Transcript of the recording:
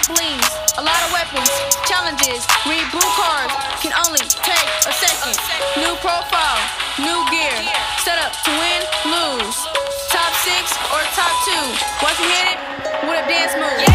trampolines, a lot of weapons, challenges, read blue cards, can only take a second. New profile, new gear, set up to win, lose. Top 6 or top 2, watch me hit it with a dance move.